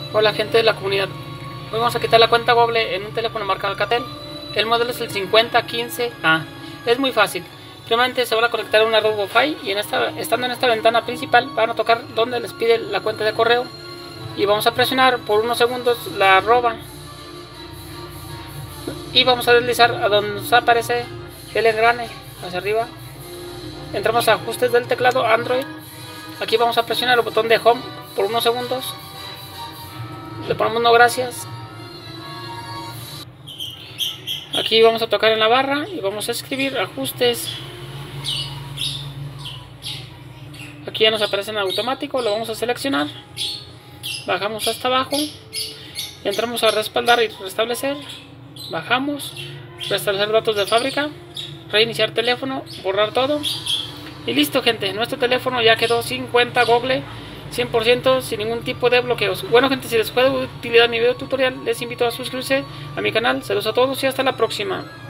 Hola gente de la comunidad, hoy vamos a quitar la cuenta Google en un teléfono marca Alcatel. El modelo es el 5015A. Es muy fácil, primeramente se van a conectar a una red Wi-Fi y estando en esta ventana principal van a tocar donde les pide la cuenta de correo y vamos a presionar por unos segundos la arroba y vamos a deslizar a donde nos aparece el engrane hacia arriba. Entramos a ajustes del teclado Android. Aquí vamos a presionar el botón de Home por unos segundos. Le ponemos no gracias. Aquí vamos a tocar en la barra y vamos a escribir ajustes. Aquí ya nos aparece en automático, lo vamos a seleccionar. Bajamos hasta abajo. Entramos a respaldar y restablecer. Bajamos. Restablecer datos de fábrica. Reiniciar teléfono. Borrar todo. Y listo, gente. Nuestro teléfono ya quedó sin cuenta Google. 100% sin ningún tipo de bloqueos. Bueno, gente, si les fue de utilidad mi video tutorial, les invito a suscribirse a mi canal. Saludos a todos y hasta la próxima.